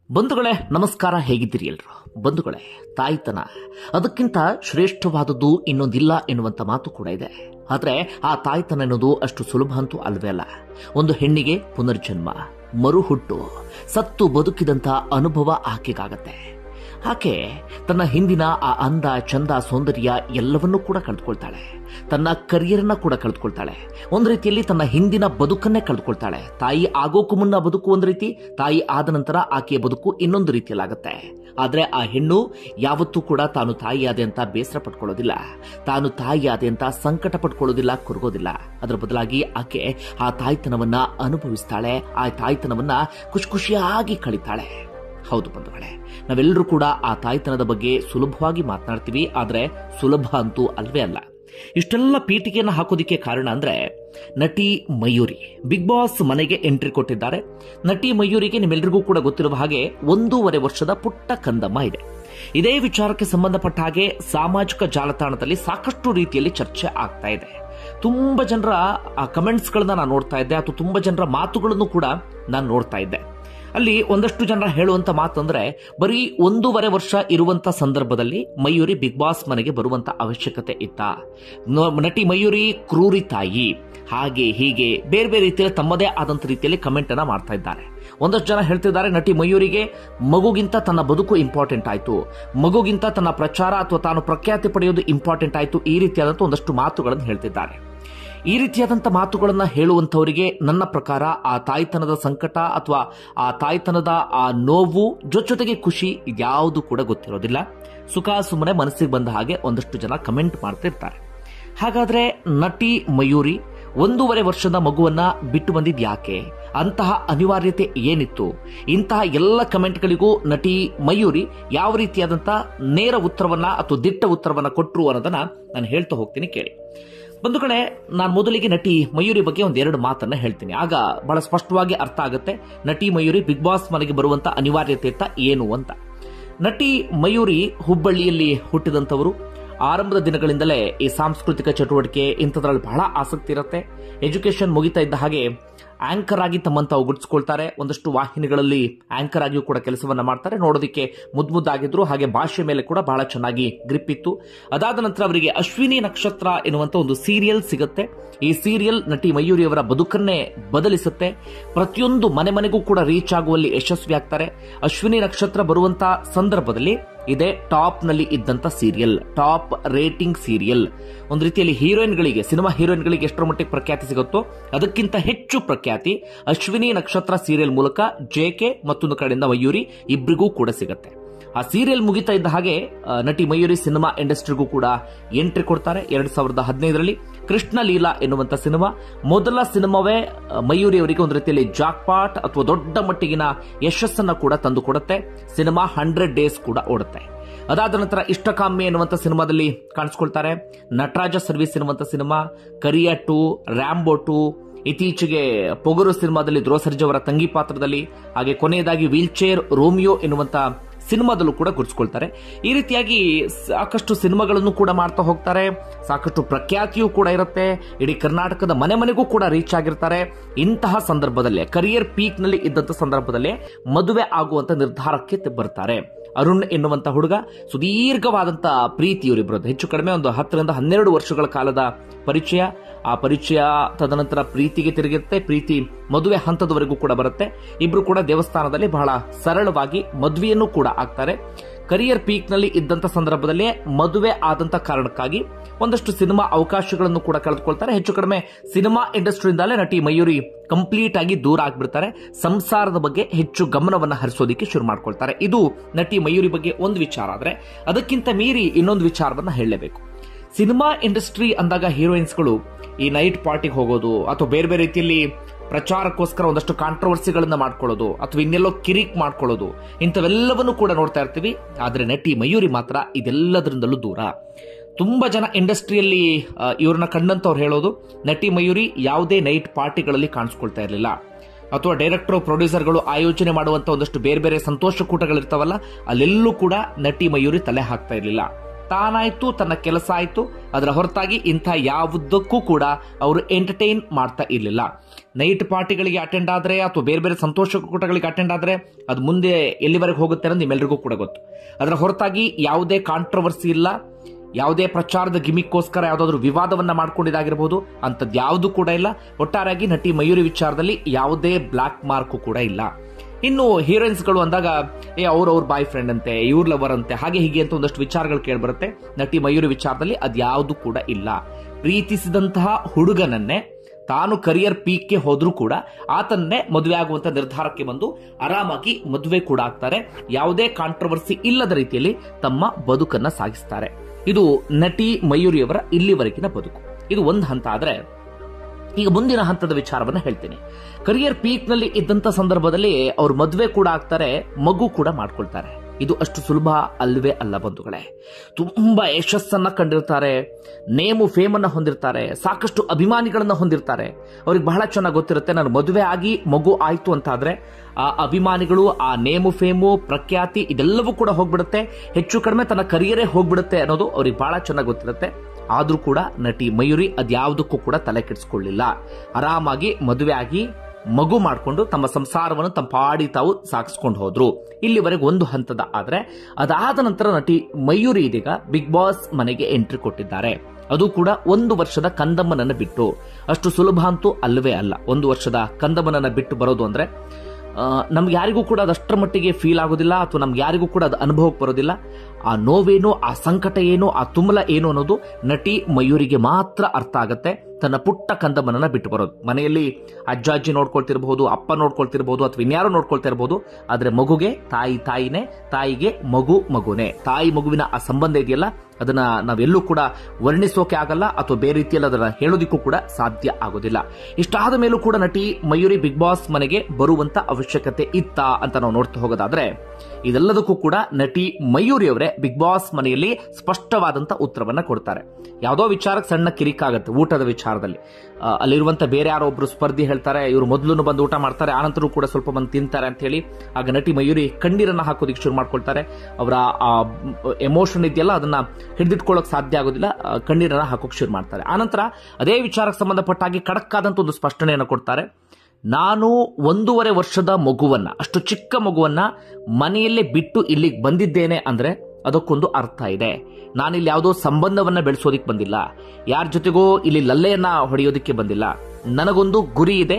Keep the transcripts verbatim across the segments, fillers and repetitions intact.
ಬಂಧುಗಳೇ ನಮಸ್ಕಾರ. ಹೇಗಿದ್ದೀರಿ ಎಲ್ರು? ಬಂಧುಗಳೇ, ತಾಯ್ತನ ಅದಕ್ಕಿಂತ ಶ್ರೇಷ್ಠವಾದದ್ದು ಇನ್ನೊಂದಿಲ್ಲ ಎನ್ನುವಂತ ಮಾತು ಕೂಡ ಇದೆ. ಆದ್ರೆ ಆ ತಾಯ್ತನ ಎನ್ನುವುದು ಅಷ್ಟು ಸುಲಭ ಅಂತೂ ಅಲ್ವೇ ಅಲ್ಲ. ಒಂದು ಹೆಣ್ಣಿಗೆ ಪುನರ್ಜನ್ಮ, ಮರುಹುಟ್ಟು, ಸತ್ತು ಬದುಕಿದಂತ ಅನುಭವ ಆಕೆಗಾಗತ್ತೆ. ಆಕೆ ತನ್ನ ಹಿಂದಿನ ಆ ಅಂದ, ಚಂದ, ಸೌಂದರ್ಯ ಎಲ್ಲವನ್ನೂ ಕೂಡ ಕಳೆದುಕೊಳ್ತಾಳೆ. ತನ್ನ ಕರಿಯರ್ನ ಕೂಡ ಕಳೆದುಕೊಳ್ತಾಳೆ. ಒಂದು ರೀತಿಯಲ್ಲಿ ತನ್ನ ಹಿಂದಿನ ಬದುಕನ್ನೇ ಕಳೆದುಕೊಳ್ತಾಳೆ. ತಾಯಿ ಆಗೋಕ್ಕೂ ಮುನ್ನ ಬದುಕು ಒಂದು ರೀತಿ, ತಾಯಿ ಆದ ನಂತರ ಆಕೆಯ ಬದುಕು ಇನ್ನೊಂದು ರೀತಿಯಲ್ಲಾಗತ್ತೆ. ಆದ್ರೆ ಆ ಹೆಣ್ಣು ಯಾವತ್ತೂ ಕೂಡ ತಾನು ತಾಯಿಯಾದೆ ಅಂತ ಬೇಸರ ಪಟ್ಕೊಳ್ಳೋದಿಲ್ಲ, ತಾನು ತಾಯಿಯಾದೆ ಅಂತ ಸಂಕಟ ಪಟ್ಕೊಳ್ಳೋದಿಲ್ಲ, ಕೊರಗೋದಿಲ್ಲ. ಅದರ ಬದಲಾಗಿ ಆಕೆ ಆ ತಾಯ್ತನವನ್ನ ಅನುಭವಿಸ್ತಾಳೆ, ಆ ತಾಯ್ತನವನ್ನ ಖುಷಿ ಖುಷಿಯಾಗಿ ಕಳೀತಾಳೆ. ಹೌದು ಬಂಧುಗಳೇ, ನಾವೆಲ್ಲರೂ ಕೂಡ ಆ ತಾಯ್ತನದ ಬಗ್ಗೆ ಸುಲಭವಾಗಿ ಮಾತನಾಡ್ತೀವಿ. ಆದ್ರೆ ಸುಲಭ ಅಂತೂ ಅಲ್ವೇ ಅಲ್ಲ. ಇಷ್ಟೆಲ್ಲ ಪೀಠಿಕೆಯನ್ನು ಹಾಕೋದಿಕ್ಕೆ ಕಾರಣ ಅಂದ್ರೆ ನಟಿ ಮಯೂರಿ ಬಿಗ್ ಬಾಸ್ ಮನೆಗೆ ಎಂಟ್ರಿ ಕೊಟ್ಟಿದ್ದಾರೆ. ನಟಿ ಮಯೂರಿಗೆ ನಿಮ್ಮೆಲ್ಲರಿಗೂ ಕೂಡ ಗೊತ್ತಿರುವ ಹಾಗೆ ಒಂದೂವರೆ ವರ್ಷದ ಪುಟ್ಟ ಕಂದಮ್ಮ ಇದೆ. ಇದೇ ವಿಚಾರಕ್ಕೆ ಸಂಬಂಧಪಟ್ಟ ಹಾಗೆ ಸಾಮಾಜಿಕ ಜಾಲತಾಣದಲ್ಲಿ ಸಾಕಷ್ಟು ರೀತಿಯಲ್ಲಿ ಚರ್ಚೆ ಆಗ್ತಾ ಇದೆ. ತುಂಬಾ ಜನರ ಕಮೆಂಟ್ಸ್ ಗಳನ್ನ ನಾನು ನೋಡ್ತಾ ಇದ್ದೆ, ಅಥವಾ ತುಂಬಾ ಜನರ ಮಾತುಗಳನ್ನು ಕೂಡ ನಾನು ನೋಡ್ತಾ ಇದ್ದೆ. ಅಲ್ಲಿ ಒಂದಷ್ಟು ಜನರ ಹೇಳುವಂತ ಮಾತಂದ್ರೆ, ಬರೀ ಒಂದೂವರೆ ವರ್ಷ ಇರುವಂತ ಸಂದರ್ಭದಲ್ಲಿ ಮಯೂರಿ ಬಿಗ್ ಬಾಸ್ ಮನೆಗೆ ಬರುವಂತ ಅವಶ್ಯಕತೆ ಇತ್ತ? ನಟಿ ಮಯೂರಿ ಕ್ರೂರಿ ತಾಯಿ, ಹಾಗೆ ಹೀಗೆ ಬೇರೆ ಬೇರೆ ರೀತಿಯಲ್ಲಿ ತಮ್ಮದೇ ಆದಂತ ರೀತಿಯಲ್ಲಿ ಕಮೆಂಟ್ ಅನ್ನ ಮಾಡ್ತಾ ಇದ್ದಾರೆ. ಒಂದಷ್ಟು ಜನ ಹೇಳ್ತಿದ್ದಾರೆ, ನಟಿ ಮಯೂರಿಗೆ ಮಗುಗಿಂತ ತನ್ನ ಬದುಕು ಇಂಪಾರ್ಟೆಂಟ್ ಆಯ್ತು, ಮಗುಗಿಂತ ತನ್ನ ಪ್ರಚಾರ ಅಥವಾ ತಾನು ಪ್ರಖ್ಯಾತಿ ಪಡೆಯೋದು ಇಂಪಾರ್ಟೆಂಟ್ ಆಯ್ತು. ಈ ರೀತಿಯಾದಂತ ಒಂದಷ್ಟು ಮಾತುಗಳನ್ನು ಹೇಳ್ತಿದ್ದಾರೆ. ಈ ರೀತಿಯಾದಂಥ ಮಾತುಗಳನ್ನ ಹೇಳುವಂತವರಿಗೆ ನನ್ನ ಪ್ರಕಾರ ಆ ತಾಯ್ತನದ ಸಂಕಟ ಅಥವಾ ಆ ತಾಯ್ತನದ ಆ ನೋವು ಜೊತೆಗೆ ಖುಷಿ ಯಾವುದು ಕೂಡ ಗೊತ್ತಿರೋದಿಲ್ಲ. ಸುಖ ಸುಮ್ಮನೆ ಮನಸ್ಸಿಗೆ ಬಂದ ಹಾಗೆ ಒಂದಷ್ಟು ಜನ ಕಮೆಂಟ್ ಮಾಡ್ತಿರ್ತಾರೆ. ಹಾಗಾದ್ರೆ ನಟಿ ಮಯೂರಿ ಒಂದೂವರೆ ವರ್ಷದ ಮಗುವನ್ನ ಬಿಟ್ಟು ಬಂದಿದ್ ಯಾಕೆ? ಅಂತಹ ಅನಿವಾರ್ಯತೆ ಏನಿತ್ತು? ಇಂತಹ ಎಲ್ಲ ಕಮೆಂಟ್ಗಳಿಗೂ ನಟಿ ಮಯೂರಿ ಯಾವ ರೀತಿಯಾದಂಥ ನೇರ ಉತ್ತರವನ್ನ ಅಥವಾ ದಿಟ್ಟ ಉತ್ತರವನ್ನ ಕೊಟ್ಟರು ಅನ್ನೋದನ್ನ ನಾನು ಹೇಳ್ತಾ ಹೋಗ್ತೀನಿ, ಕೇಳಿ. ಬಂಧುಗಳೇ, ನಾನು ಮೊದಲಿಗೆ ನಟಿ ಮಯೂರಿ ಬಗ್ಗೆ ಒಂದೆರಡು ಮಾತನ್ನ ಹೇಳ್ತೀನಿ. ಆಗ ಬಹಳ ಸ್ಪಷ್ಟವಾಗಿ ಅರ್ಥ ಆಗುತ್ತೆ ನಟಿ ಮಯೂರಿ ಬಿಗ್ ಬಾಸ್ ಮನೆಗೆ ಬರುವಂತ ಅನಿವಾರ್ಯತೆ ಇತ್ತ ಏನು ಅಂತ. ನಟಿ ಮಯೂರಿ ಹುಬ್ಬಳ್ಳಿಯಲ್ಲಿ ಹುಟ್ಟಿದಂತವರು. ಆರಂಭದ ದಿನಗಳಿಂದಲೇ ಈ ಸಾಂಸ್ಕೃತಿಕ ಚಟುವಟಿಕೆ ಇಂಥದ್ರಲ್ಲಿ ಬಹಳ ಆಸಕ್ತಿ ಇರುತ್ತೆ. ಎಜುಕೇಶನ್ ಮುಗಿತಾ ಇದ್ದ ಹಾಗೆ ಆಂಕರ್ ಆಗಿ ತಮ್ಮಂತ ಗುರುತಿಸಿಕೊಳ್ತಾರೆ. ಒಂದಷ್ಟು ವಾಹಿನಿಗಳಲ್ಲಿ ಆಂಕರ್ ಆಗಿಯೂ ಕೂಡ ಕೆಲಸವನ್ನ ಮಾಡ್ತಾರೆ. ನೋಡೋದಕ್ಕೆ ಮುದ್ದು ಮುದ್ದಾಗಿದ್ರು, ಹಾಗೆ ಭಾಷೆ ಮೇಲೆ ಕೂಡ ಬಹಳ ಚೆನ್ನಾಗಿ ಗ್ರಿಪ್ ಇತ್ತು. ಅದಾದ ನಂತರ ಅವರಿಗೆ ಅಶ್ವಿನಿ ನಕ್ಷತ್ರ ಎನ್ನುವಂತ ಒಂದು ಸೀರಿಯಲ್ ಸಿಗುತ್ತೆ. ಈ ಸೀರಿಯಲ್ ನಟಿ ಮಯೂರಿ ಅವರ ಬದುಕನ್ನೇ ಬದಲಿಸುತ್ತೆ. ಪ್ರತಿಯೊಂದು ಮನೆ ಮನೆಗೂ ಕೂಡ ರೀಚ್ ಆಗುವಲ್ಲಿ ಯಶಸ್ವಿ ಆಗ್ತಾರೆ. ಅಶ್ವಿನಿ ನಕ್ಷತ್ರ ಬರುವಂತ ಸಂದರ್ಭದಲ್ಲಿ ಇದೇ ಟಾಪ್ ನಲ್ಲಿ ಇದ್ದಂತ ಸೀರಿಯಲ್, ಟಾಪ್ ರೇಟಿಂಗ್ ಸೀರಿಯಲ್. ಒಂದು ರೀತಿಯಲ್ಲಿ ಹೀರೋಯಿನ್ಗಳಿಗೆ, ಸಿನಿಮಾ ಹೀರೋಯಿನ್ಗಳಿಗೆ ಎಷ್ಟರ ಮಟ್ಟಿಗೆ ಪ್ರಖ್ಯಾತಿ ಸಿಗುತ್ತೋ ಅದಕ್ಕಿಂತ ಹೆಚ್ಚು ಪ್ರಖ್ಯಾತಿ ಅಶ್ವಿನಿ ನಕ್ಷತ್ರ ಸೀರಿಯಲ್ ಮೂಲಕ ಜೆಕೆ ಮತ್ತೊಂದು ಕಡೆಯಿಂದ ಮಯೂರಿ ಇಬ್ಬರಿಗೂ ಕೂಡ ಸಿಗುತ್ತೆ. ಆ ಸೀರಿಯಲ್ ಮುಗಿತಾ ಇದ್ದ ಹಾಗೆ ನಟಿ ಮಯೂರಿ ಸಿನಿಮಾ ಇಂಡಸ್ಟ್ರಿಗೂ ಕೂಡ ಎಂಟ್ರಿ ಕೊಡ್ತಾರೆ. ಎರಡ್ ಸಾವಿರದ ಹದಿನೈದರಲ್ಲಿ ಕೃಷ್ಣ ಲೀಲಾ ಎನ್ನುವಂತ ಸಿನಿಮಾ, ಮೊದಲ ಸಿನಿಮಾವೇ ಮಯೂರಿ ಅವರಿಗೆ ಒಂದು ರೀತಿಯಲ್ಲಿ ಜಾಕ್ಪಾಟ್ ಅಥವಾ ದೊಡ್ಡ ಮಟ್ಟಿಗಿನ ಯಶಸ್ಸನ್ನ ಕೂಡ ತಂದು ಕೊಡುತ್ತೆ. ಸಿನಿಮಾ ಹಂಡ್ರೆಡ್ ಡೇಸ್ ಕೂಡ ಓಡುತ್ತೆ. ಅದಾದ ನಂತರ ಇಷ್ಟಕಾಮ್ಯ ಎನ್ನುವಂತ ಸಿನಿಮಾದಲ್ಲಿ ಕಾಣಿಸ್ಕೊಳ್ತಾರೆ. ನಟರಾಜ ಸರ್ವಿಸ್ ಎನ್ನುವಂತ ಸಿನಿಮಾ, ಕರಿಯ ಟು, ರ್ಯಾಂಬೋ ಟು, ಇತ್ತೀಚೆಗೆ ಪೊಗರು ಸಿನಿಮಾದಲ್ಲಿ ಧ್ರುವ ಸರ್ಜಾ ಅವರ ತಂಗಿ ಪಾತ್ರದಲ್ಲಿ, ಹಾಗೆ ಕೊನೆಯದಾಗಿ ವೀಲ್ ಚೇರ್ ರೋಮಿಯೋ ಎನ್ನುವಂತ ಸಿನಿಮಾದಲ್ಲೂ ಕೂಡ ಗುರುತಿಸಿಕೊಳ್ತಾರೆ. ಈ ರೀತಿಯಾಗಿ ಸಾಕಷ್ಟು ಸಿನಿಮಾಗಳನ್ನು ಕೂಡ ಮಾಡ್ತಾ ಹೋಗ್ತಾರೆ. ಸಾಕಷ್ಟು ಪ್ರಖ್ಯಾತಿಯೂ ಕೂಡ ಇರುತ್ತೆ. ಇಡೀ ಕರ್ನಾಟಕದ ಮನೆ ಮನೆಗೂ ಕೂಡ ರೀಚ್ ಆಗಿರ್ತಾರೆ. ಇಂತಹ ಸಂದರ್ಭದಲ್ಲೇ, ಕರಿಯರ್ ಪೀಕ್ ನಲ್ಲಿ ಇದ್ದಂತ ಸಂದರ್ಭದಲ್ಲೇ ಮದುವೆ ಆಗುವಂತ ನಿರ್ಧಾರಕ್ಕೆ ಬರ್ತಾರೆ. ಅರುಣ್ ಎನ್ನುವಂತ ಹುಡುಗ, ಸುದೀರ್ಘವಾದಂತ ಪ್ರೀತಿ ಇವರಿಬ್ಬರದ್ದು, ಹೆಚ್ಚು ಕಡಿಮೆ ಒಂದು ಹತ್ತರಿಂದ ಹನ್ನೆರಡು ವರ್ಷಗಳ ಕಾಲದ ಪರಿಚಯ. ಆ ಪರಿಚಯ ತದನಂತರ ಪ್ರೀತಿಗೆ ತಿರುಗಿರುತ್ತೆ. ಪ್ರೀತಿ ಮದುವೆ ಹಂತದವರೆಗೂ ಕೂಡ ಬರುತ್ತೆ. ಇಬ್ರು ಕೂಡ ದೇವಸ್ಥಾನದಲ್ಲಿ ಬಹಳ ಸರಳವಾಗಿ ಮದುವೆಯನ್ನು ಕೂಡ ಆಗ್ತಾರೆ. ಕರಿಯರ್ ಪೀಕ್ ನಲ್ಲಿ ಇದ್ದಂತ ಸಂದರ್ಭದಲ್ಲೇ ಮದುವೆ ಆದಂತ ಕಾರಣಕ್ಕಾಗಿ ಒಂದಷ್ಟು ಸಿನಿಮಾ ಅವಕಾಶಗಳನ್ನು ಕೂಡ ಕಳೆದುಕೊಳ್ತಾರೆ. ಹೆಚ್ಚು ಕಡಿಮೆ ಸಿನಿಮಾ ಇಂಡಸ್ಟ್ರಿಯಿಂದಲೇ ನಟಿ ಮಯೂರಿ ಕಂಪ್ಲೀಟ್ ಆಗಿ ದೂರ ಆಗ್ಬಿಡ್ತಾರೆ. ಸಂಸಾರದ ಬಗ್ಗೆ ಹೆಚ್ಚು ಗಮನವನ್ನು ಹರಿಸೋದಿಕ್ಕೆ ಶುರು ಮಾಡ್ಕೊಳ್ತಾರೆ. ಇದು ನಟಿ ಮಯೂರಿ ಬಗ್ಗೆ ಒಂದು ವಿಚಾರ. ಆದ್ರೆ ಅದಕ್ಕಿಂತ ಮೀರಿ ಇನ್ನೊಂದು ವಿಚಾರವನ್ನ ಹೇಳಲೇಬೇಕು. ಸಿನಿಮಾ ಇಂಡಸ್ಟ್ರಿ ಅಂದಾಗ ಹೀರೋಯಿನ್ಸ್ಗಳು ಈ ನೈಟ್ ಪಾರ್ಟಿಗೆ ಹೋಗೋದು, ಅಥವಾ ಬೇರೆ ಬೇರೆ ರೀತಿಯಲ್ಲಿ ಪ್ರಚಾರಕ್ಕೋಸ್ಕರ ಒಂದಷ್ಟು ಕಾಂಟ್ರವರ್ಸಿಗಳನ್ನ ಮಾಡ್ಕೊಳ್ಳೋದು, ಅಥವಾ ಇನ್ನೆಲ್ಲೋ ಕಿರಿಕ್ ಮಾಡ್ಕೊಳ್ಳೋದು, ಇಂಥವೆಲ್ಲವನ್ನೂ ಕೂಡ ನೋಡ್ತಾ ಇರ್ತೀವಿ. ಆದ್ರೆ ನಟಿ ಮಯೂರಿ ಮಾತ್ರ ಇದೆಲ್ಲದರಿಂದಲೂ ದೂರ. ತುಂಬಾ ಜನ ಇಂಡಸ್ಟ್ರಿಯಲ್ಲಿ ಇವ್ರನ್ನ ಕಂಡಂತವ್ರು ಹೇಳೋದು, ನಟಿ ಮಯೂರಿ ಯಾವುದೇ ನೈಟ್ ಪಾರ್ಟಿಗಳಲ್ಲಿ ಕಾಣಿಸ್ಕೊಳ್ತಾ ಇರಲಿಲ್ಲ, ಅಥವಾ ಡೈರೆಕ್ಟರ್ ಪ್ರೊಡ್ಯೂಸರ್ಗಳು ಆಯೋಜನೆ ಮಾಡುವಂತ ಒಂದಷ್ಟು ಬೇರೆ ಬೇರೆ ಸಂತೋಷ ಕೂಟಗಳಿರ್ತಾವಲ್ಲ, ಅಲ್ಲೆಲ್ಲೂ ಕೂಡ ನಟಿ ಮಯೂರಿ ತಲೆ ಹಾಕ್ತಾ ಇರಲಿಲ್ಲ. ತಾನಾಯ್ತು, ತನ್ನ ಕೆಲಸ ಆಯ್ತು. ಅದರ ಹೊರತಾಗಿ ಇಂಥ ಯಾವುದಕ್ಕೂ ಕೂಡ ಅವರು ಎಂಟರ್ಟೈನ್ ಮಾಡ್ತಾ ಇರಲಿಲ್ಲ. ನೈಟ್ ಪಾರ್ಟಿಗಳಿಗೆ ಅಟೆಂಡ್ ಆದ್ರೆ ಅಥವಾ ಬೇರೆ ಬೇರೆ ಸಂತೋಷ ಕೂಟಗಳಿಗೆ ಅಟೆಂಡ್ ಆದ್ರೆ ಅದು ಮುಂದೆ ಎಲ್ಲಿವರೆಗೆ ಹೋಗುತ್ತೆ ಅನ್ನೋದು ನಿಮ್ಮೆಲ್ಲರಿಗೂ ಕೂಡ ಗೊತ್ತು. ಅದರ ಹೊರತಾಗಿ ಯಾವುದೇ ಕಾಂಟ್ರವರ್ಸಿ ಇಲ್ಲ, ಯಾವುದೇ ಪ್ರಚಾರದ ಗಿಮಿಕ್ಕೋಸ್ಕರ ಯಾವುದಾದ್ರೂ ವಿವಾದವನ್ನ ಮಾಡ್ಕೊಂಡಿದ್ದಾಗಿರಬಹುದು, ಅಂಥದ್ದು ಯಾವುದು ಕೂಡ ಇಲ್ಲ. ಒಟ್ಟಾರೆಯಾಗಿ ನಟಿ ಮಯೂರಿ ವಿಚಾರದಲ್ಲಿ ಯಾವುದೇ ಬ್ಲಾಕ್ ಮಾರ್ಕ್ ಕೂಡ ಇಲ್ಲ. ಇನ್ನು ಹೀರೋಯಿನ್ಸ್ಗಳು ಅಂದಾಗ ಏ ಅವ್ರ ಅವ್ರ ಬಾಯ್ ಫ್ರೆಂಡ್ ಅಂತೆ, ಇವ್ರ ಲವರ್ ಅಂತೆ, ಹಾಗೆ ಹೀಗೆ ಅಂತ ಒಂದಷ್ಟು ವಿಚಾರಗಳು ಕೇಳಿಬರುತ್ತೆ. ನಟಿ ಮಯೂರಿ ವಿಚಾರದಲ್ಲಿ ಅದ್ಯಾವುದು ಕೂಡ ಇಲ್ಲ. ಪ್ರೀತಿಸಿದಂತಹ ಹುಡುಗನನ್ನೇ ತಾನು ಕರಿಯರ್ ಪೀಕ್ಗೆ ಹೋದ್ರೂ ಕೂಡ ಆತನ್ನೇ ಮದುವೆ ಆಗುವಂತ ನಿರ್ಧಾರಕ್ಕೆ ಬಂದು ಆರಾಮಾಗಿ ಮದುವೆ ಕೂಡ ಆಗ್ತಾರೆ. ಯಾವುದೇ ಕಾಂಟ್ರವರ್ಸಿ ಇಲ್ಲದ ರೀತಿಯಲ್ಲಿ ತಮ್ಮ ಬದುಕನ್ನ ಸಾಗಿಸ್ತಾರೆ. ಇದು ನಟಿ ಮಯೂರಿಯವರ ಇಲ್ಲಿವರೆಗಿನ ಬದುಕು. ಇದು ಒಂದು ಹಂತ. ಆದ್ರೆ ಈಗ ಮುಂದಿನ ಹಂತದ ವಿಚಾರವನ್ನ ಹೇಳ್ತೀನಿ. ಕರಿಯರ್ ಪೀಕ್ ನಲ್ಲಿ ಇದ್ದಂತ ಸಂದರ್ಭದಲ್ಲಿ ಅವ್ರು ಮದುವೆ ಕೂಡ ಆಗ್ತಾರೆ, ಮಗು ಕೂಡ ಮಾಡ್ಕೊಳ್ತಾರೆ. ಇದು ಅಷ್ಟು ಸುಲಭ ಅಲ್ವೇ ಅಲ್ಲ ಬಂಧುಗಳೇ. ತುಂಬಾ ಯಶಸ್ಸನ್ನ ಕಂಡಿರ್ತಾರೆ, ನೇಮು ಫೇಮನ್ನ ಹೊಂದಿರ್ತಾರೆ, ಸಾಕಷ್ಟು ಅಭಿಮಾನಿಗಳನ್ನ ಹೊಂದಿರ್ತಾರೆ. ಅವ್ರಿಗೆ ಬಹಳ ಚೆನ್ನಾಗಿ ಗೊತ್ತಿರುತ್ತೆ, ನಾನು ಮದುವೆ ಆಗಿ ಮಗು ಆಯ್ತು ಅಂತ ಆದ್ರೆ ಆ ಅಭಿಮಾನಿಗಳು, ಆ ನೇಮು ಫೇಮು, ಪ್ರಖ್ಯಾತಿ ಇದೆಲ್ಲವೂ ಕೂಡ ಹೋಗ್ಬಿಡುತ್ತೆ. ಹೆಚ್ಚು ಕಡಿಮೆ ತನ್ನ ಕರಿಯರೇ ಹೋಗ್ಬಿಡುತ್ತೆ ಅನ್ನೋದು ಅವ್ರಿಗೆ ಬಹಳ ಚೆನ್ನಾಗಿ ಗೊತ್ತಿರುತ್ತೆ. ಆದ್ರೂ ಕೂಡ ನಟಿ ಮಯೂರಿ ಅದ್ಯಾವುದಕ್ಕೂ ಕೂಡ ತಲೆ ಕೆಡಿಸ್ಕೊಳ್ಳಿಲ್ಲ. ಆರಾಮಾಗಿ ಮದುವೆ ಆಗಿ ಮಗು ಮಾಡಿಕೊಂಡು ತಮ್ಮ ಸಂಸಾರವನ್ನು ತಮ್ಮ ಪಾಡಿ ತಾವು ಸಾಗಿಸ್ಕೊಂಡು ಹೋದ್ರು. ಇಲ್ಲಿವರೆಗೆ ಒಂದು ಹಂತದ. ಆದ್ರೆ ಅದಾದ ನಂತರ ನಟಿ ಮಯೂರಿ ಇದೀಗ ಬಿಗ್ ಬಾಸ್ ಮನೆಗೆ ಎಂಟ್ರಿ ಕೊಟ್ಟಿದ್ದಾರೆ. ಅದು ಕೂಡ ಒಂದು ವರ್ಷದ ಕಂದಮ್ಮನನ್ನ ಬಿಟ್ಟು. ಅಷ್ಟು ಸುಲಭ ಅಂತೂ ಅಲ್ಲವೇ ಅಲ್ಲ. ಒಂದು ವರ್ಷದ ಕಂದಮ್ಮನನ್ನ ಬಿಟ್ಟು ಬರೋದು ಅಂದ್ರೆ ನಮ್ಗೆ ಯಾರಿಗೂ ಕೂಡ ಅದಷ್ಟರ ಮಟ್ಟಿಗೆ ಫೀಲ್ ಆಗೋದಿಲ್ಲ, ಅಥವಾ ನಮ್ಗೆ ಯಾರಿಗೂ ಕೂಡ ಅದು ಅನುಭವಕ್ಕೆ ಬರೋದಿಲ್ಲ. ಆ ನೋವೇನು, ಆ ಸಂಕಟ ಏನು, ಆ ತುಮಲ ಏನು ಅನ್ನೋದು ನಟಿ ಮಯೂರಿಗೆ ಮಾತ್ರ ಅರ್ಥ ಆಗತ್ತೆ. ತನ್ನ ಪುಟ್ಟ ಕಂದಮ್ಮನನ್ನ ಬಿಟ್ಟು ಬರೋದು. ಮನೆಯಲ್ಲಿ ಅಜ್ಜ ಅಜ್ಜಿ ನೋಡ್ಕೊಳ್ತಿರಬಹುದು, ಅಪ್ಪ ನೋಡ್ಕೊಳ್ತಿರಬಹುದು, ಅಥವಾ ಇನ್ಯಾರು ನೋಡ್ಕೊಳ್ತಾ ಇರಬಹುದು. ಆದ್ರೆ ಮಗುಗೆ ತಾಯಿ ತಾಯಿನೇ, ತಾಯಿಗೆ ಮಗು ಮಗುನೇ. ತಾಯಿ ಮಗುವಿನ ಆ ಸಂಬಂಧ ಇದೆಯಲ್ಲ, ಅದನ್ನ ನಾವೆಲ್ಲೂ ಕೂಡ ವರ್ಣಿಸೋಕೆ ಆಗಲ್ಲ, ಅಥವಾ ಬೇರೆ ರೀತಿಯಲ್ಲಿ ಅದನ್ನ ಹೇಳೋದಿಕ್ಕೂ ಕೂಡ ಸಾಧ್ಯ ಆಗೋದಿಲ್ಲ. ಇಷ್ಟಾದ ಮೇಲೂ ಕೂಡ ನಟಿ ಮಯೂರಿ ಬಿಗ್ ಬಾಸ್ ಮನೆಗೆ ಬರುವಂತ ಅವಶ್ಯಕತೆ ಇತ್ತ ಅಂತ ನಾವು ನೋಡ್ತಾ ಹೋಗೋದಾದ್ರೆ, ಇದೆಲ್ಲದಕ್ಕೂ ಕೂಡ ನಟಿ ಮಯೂರಿ ಅವರೇ ಬಿಗ್ ಬಾಸ್ ಮನೆಯಲ್ಲಿ ಸ್ಪಷ್ಟವಾದಂತ ಉತ್ತರವನ್ನ ಕೊಡ್ತಾರೆ. ಯಾವುದೋ ವಿಚಾರಕ್ಕೆ ಸಣ್ಣ ಕಿರಿಕಾಗತ್ತೆ ಊಟದ ವಿಚಾರದಲ್ಲಿ. ಅಲ್ಲಿರುವಂತ ಬೇರೆ ಯಾರೋ ಒಬ್ರು ಸ್ಪರ್ಧಿ ಹೇಳ್ತಾರೆ, ಇವರು ಮೊದಲು ಬಂದು ಊಟ ಮಾಡ್ತಾರೆ, ಆನಂತರ ಕೂಡ ಸ್ವಲ್ಪ ಮಂದಿ ತಿಂತಾರೆ ಅಂತ ಹೇಳಿ. ಆಗ ನಟಿ ಮಯೂರಿ ಕಣ್ಣೀರನ್ನ ಹಾಕೋದಿಕ್ಕೆ ಶುರು ಮಾಡ್ಕೊಳ್ತಾರೆ. ಅವರ ಆ ಎಮೋಷನ್ ಇದೆಯಲ್ಲ, ಅದನ್ನ ಹಿಡಿದಿಟ್ಕೊಳ್ಳೋಕೆ ಸಾಧ್ಯ ಆಗೋದಿಲ್ಲ, ಕಣ್ಣೀರನ್ನ ಹಾಕೋಕ್ ಶುರು ಮಾಡ್ತಾರೆ. ಆನಂತರ ಅದೇ ವಿಚಾರಕ್ಕೆ ಸಂಬಂಧಪಟ್ಟಾಗಿ ಖಡಕ್ ಆದಂತ ಒಂದು ಸ್ಪಷ್ಟನೆಯನ್ನು ಕೊಡ್ತಾರೆ. ನಾನು ಒಂದೂವರೆ ವರ್ಷದ ಮಗುವನ್ನ, ಅಷ್ಟು ಚಿಕ್ಕ ಮಗುವನ್ನ ಮನೆಯಲ್ಲೇ ಬಿಟ್ಟು ಇಲ್ಲಿಗೆ ಬಂದಿದ್ದೇನೆ ಅಂದ್ರೆ ಅದಕ್ಕೊಂದು ಅರ್ಥ ಇದೆ. ನಾನಿಲ್ಲಿ ಯಾವುದೋ ಸಂಬಂಧವನ್ನ ಬೆಳೆಸೋದಿಕ್ ಬಂದಿಲ್ಲ, ಯಾರ ಜೊತೆಗೋ ಇಲ್ಲಿ ಲಲ್ಲೆಯನ್ನ ಹೊಡೆಯೋದಿಕ್ಕೆ ಬಂದಿಲ್ಲ. ನನಗೊಂದು ಗುರಿ ಇದೆ,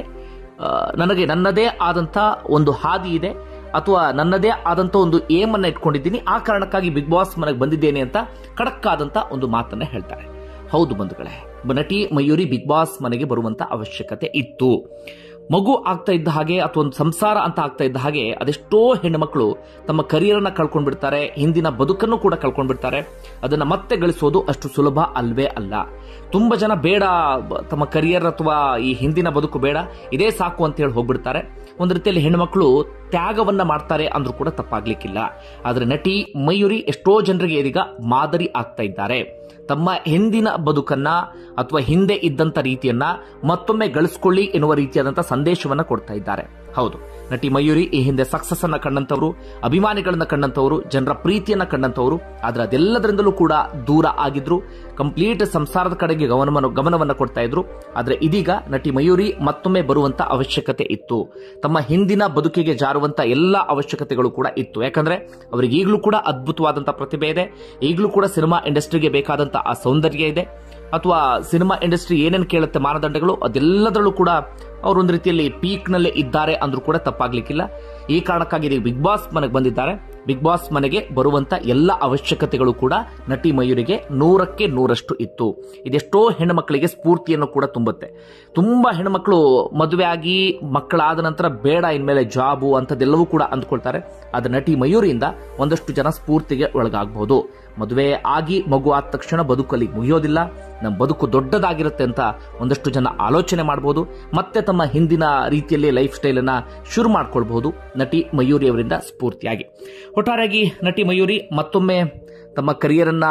ನನಗೆ ನನ್ನದೇ ಆದಂತ ಒಂದು ಹಾದಿ ಇದೆ, ಅಥವಾ ನನ್ನದೇ ಆದಂತ ಒಂದು ಏಮ್ ಅನ್ನ ಇಟ್ಕೊಂಡಿದ್ದೀನಿ. ಆ ಕಾರಣಕ್ಕಾಗಿ ಬಿಗ್ ಬಾಸ್ ಮನೆಗೆ ಬಂದಿದ್ದೇನೆ ಅಂತ ಖಡಕ್ ಆದಂತ ಒಂದು ಮಾತನ್ನ ಹೇಳ್ತಾರೆ. ಹೌದು ಬಂಧುಗಳೇ, ನಟಿ ಮಯೂರಿ ಬಿಗ್ ಬಾಸ್ ಮನೆಗೆ ಬರುವಂತ ಅವಶ್ಯಕತೆ ಇತ್ತು. ಮಗು ಆಗ್ತಾ ಇದ್ದ ಹಾಗೆ, ಅಥವಾ ಒಂದು ಸಂಸಾರ ಅಂತ ಆಗ್ತಾ ಇದ್ದ ಹಾಗೆ ಅದೆಷ್ಟೋ ಹೆಣ್ಣುಮಕ್ಕಳು ತಮ್ಮ ಕರಿಯರ್ ಅನ್ನ ಕಳ್ಕೊಂಡ್ಬಿಡ್ತಾರೆ, ಹಿಂದಿನ ಬದುಕನ್ನು ಕೂಡ ಕಳ್ಕೊಂಡ್ಬಿಡ್ತಾರೆ. ಅದನ್ನ ಮತ್ತೆ ಗಳಿಸೋದು ಅಷ್ಟು ಸುಲಭ ಅಲ್ವೇ ಅಲ್ಲ. ತುಂಬಾ ಜನ ಬೇಡ, ತಮ್ಮ ಕರಿಯರ್ ಅಥವಾ ಈ ಹಿಂದಿನ ಬದುಕು ಬೇಡ, ಇದೇ ಸಾಕು ಅಂತ ಹೇಳಿ ಹೋಗ್ಬಿಡ್ತಾರೆ. ಒಂದು ರೀತಿಯಲ್ಲಿ ಹೆಣ್ಣುಮಕ್ಕಳು ತ್ಯಾಗವನ್ನ ಮಾಡ್ತಾರೆ ಅಂದ್ರೂ ಕೂಡ ತಪ್ಪಾಗ್ಲಿಕ್ಕಿಲ್ಲ. ಆದ್ರೆ ನಟಿ ಮಯೂರಿ ಎಷ್ಟೋ ಜನರಿಗೆ ಇದೀಗ ಮಾದರಿ ಆಗ್ತಾ ಇದ್ದಾರೆ. ತಮ್ಮ ಹಿಂದಿನ ಬದುಕನ್ನ ಅಥವಾ ಹಿಂದೆ ಇದ್ದಂತ ರೀತಿಯನ್ನ ಮತ್ತೊಮ್ಮೆ ಗಳಿಸ್ಕೊಳ್ಳಿ ಎನ್ನುವ ರೀತಿಯಾದಂತಹ ಸಂದೇಶವನ್ನ ಕೊಡ್ತಾ ಇದ್ದಾರೆ. ಹೌದು, ನಟಿ ಮಯೂರಿ ಈ ಹಿಂದೆ ಸಕ್ಸಸ್ ಅನ್ನ ಕಂಡಂತವರು, ಅಭಿಮಾನಿಗಳನ್ನ ಕಂಡಂತವರು, ಜನರ ಪ್ರೀತಿಯನ್ನ ಕಂಡಂತವರು. ಆದ್ರೆ ಅದೆಲ್ಲದರಿಂದಲೂ ಕೂಡ ದೂರ ಆಗಿದ್ರು, ಕಂಪ್ಲೀಟ್ ಸಂಸಾರದ ಕಡೆಗೆ ಗಮನವನ್ನು ಗಮನವನ್ನ ಕೊಡ್ತಾ ಇದ್ರು. ಆದ್ರೆ ಇದೀಗ ನಟಿ ಮಯೂರಿ ಮತ್ತೊಮ್ಮೆ ಬರುವಂತ ಅವಶ್ಯಕತೆ ಇತ್ತು. ತಮ್ಮ ಹಿಂದಿನ ಬದುಕಿಗೆ ಜಾರುವಂತ ಎಲ್ಲಾ ಅವಶ್ಯಕತೆಗಳು ಕೂಡ ಇತ್ತು. ಯಾಕಂದ್ರೆ ಅವರಿಗೆ ಈಗಲೂ ಕೂಡ ಅದ್ಭುತವಾದಂತಹ ಪ್ರತಿಭೆ ಇದೆ, ಈಗಲೂ ಕೂಡ ಸಿನಿಮಾ ಇಂಡಸ್ಟ್ರಿಗೆ ಬೇಕಾದಂತ ಆ ಸೌಂದರ್ಯ ಇದೆ, ಅಥವಾ ಸಿನಿಮಾ ಇಂಡಸ್ಟ್ರಿ ಏನೇನು ಕೇಳುತ್ತೆ ಮಾನದಂಡಗಳು, ಅದೆಲ್ಲದರಲ್ಲೂ ಕೂಡ ಅವರು ಒಂದು ರೀತಿಯಲ್ಲಿ ಪೀಕ್ ನಲ್ಲೇ ಇದ್ದಾರೆ ಅಂದ್ರೂ ಕೂಡ ತಪ್ಪಾಗ್ಲಿಕ್ಕಿಲ್ಲ. ಈ ಕಾರಣಕ್ಕಾಗಿ ಬಿಗ್ ಬಾಸ್ ಮನೆಗೆ ಬಂದಿದ್ದಾರೆ. ಬಿಗ್ ಬಾಸ್ ಮನೆಗೆ ಬರುವಂತ ಎಲ್ಲ ಅವಶ್ಯಕತೆಗಳು ಕೂಡ ನಟಿ ಮಯೂರಿಗೆ ನೂರಕ್ಕೆ ನೂರಷ್ಟು ಇತ್ತು. ಇದೆಷ್ಟೋ ಹೆಣ್ಣುಮಕ್ಕಳಿಗೆ ಸ್ಫೂರ್ತಿಯನ್ನು ಕೂಡ ತುಂಬುತ್ತೆ. ತುಂಬಾ ಹೆಣ್ಣುಮಕ್ಕಳು ಮದುವೆ ಆಗಿ ಮಕ್ಕಳಾದ ನಂತರ ಬೇಡ ಇನ್ಮೇಲೆ ಜಾಬು ಅಂತದೆಲ್ಲವೂ ಕೂಡ ಅಂದ್ಕೊಳ್ತಾರೆ. ಆದ್ರೆ ನಟಿ ಮಯೂರಿಯಿಂದ ಒಂದಷ್ಟು ಜನ ಸ್ಫೂರ್ತಿಗೆ ಒಳಗಾಗಬಹುದು. ಮದುವೆ ಆಗಿ ಮಗು ಆದ ತಕ್ಷಣ ಬದುಕಲ್ಲಿ ಮುಗಿಯೋದಿಲ್ಲ, ನಮ್ಮ ಬದುಕು ದೊಡ್ಡದಾಗಿರುತ್ತೆ ಅಂತ ಒಂದಷ್ಟು ಜನ ಆಲೋಚನೆ ಮಾಡಬಹುದು. ಮತ್ತೆ ತಮ್ಮ ಹಿಂದಿನ ರೀತಿಯಲ್ಲಿ ಲೈಫ್ ಸ್ಟೈಲ್ ಅನ್ನ ಶುರು ಮಾಡ್ಕೊಳ್ಬಹುದು ನಟಿ ಮಯೂರಿ ಅವರಿಂದ ಸ್ಫೂರ್ತಿಯಾಗಿ. ಒಟ್ಟಾರೆಯಾಗಿ ನಟಿ ಮಯೂರಿ ಮತ್ತೊಮ್ಮೆ ತಮ್ಮ ಕರಿಯರ್ ಅನ್ನ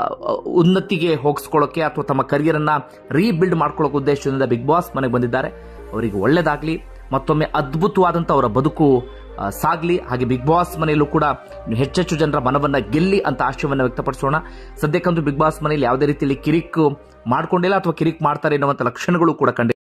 ಉನ್ನತಿಗೆ ಹೋಗಿಸ್ಕೊಳ್ಳೋಕೆ ಅಥವಾ ತಮ್ಮ ಕರಿಯರ್ ಅನ್ನ ರೀಬಿಲ್ಡ್ ಮಾಡ್ಕೊಳ್ಳೋಕೆ ಉದ್ದೇಶದಿಂದ ಬಿಗ್ ಬಾಸ್ ಮನೆಗೆ ಬಂದಿದ್ದಾರೆ. ಅವರಿಗೆ ಒಳ್ಳೇದಾಗ್ಲಿ. ಮತ್ತೊಮ್ಮೆ ಅದ್ಭುತವಾದಂಥ ಅವರ ಬದುಕು ಆ, ಸಾಗ್ಲಿ. ಹಾಗೆ ಬಿಗ್ ಬಾಸ್ ಮನೆಯಲ್ಲೂ ಕೂಡ ಹೆಚ್ಚೆಚ್ಚು ಜನರ ಮನವನ್ನ ಗೆಲ್ಲಿ ಅಂತ ಆಶಯವನ್ನು ವ್ಯಕ್ತಪಡಿಸೋಣ. ಸದ್ಯಕ್ಕಂತೂ ಬಿಗ್ ಬಾಸ್ ಮನೆಯಲ್ಲಿ ಯಾವುದೇ ರೀತಿಯಲ್ಲಿ ಕಿರಿಕ್ ಮಾಡ್ಕೊಂಡಿಲ್ಲ ಅಥವಾ ಕಿರಿಕ್ ಮಾಡ್ತಾರೆ ಎನ್ನುವಂಥ ಲಕ್ಷಣಗಳು ಕೂಡ ಕಂಡು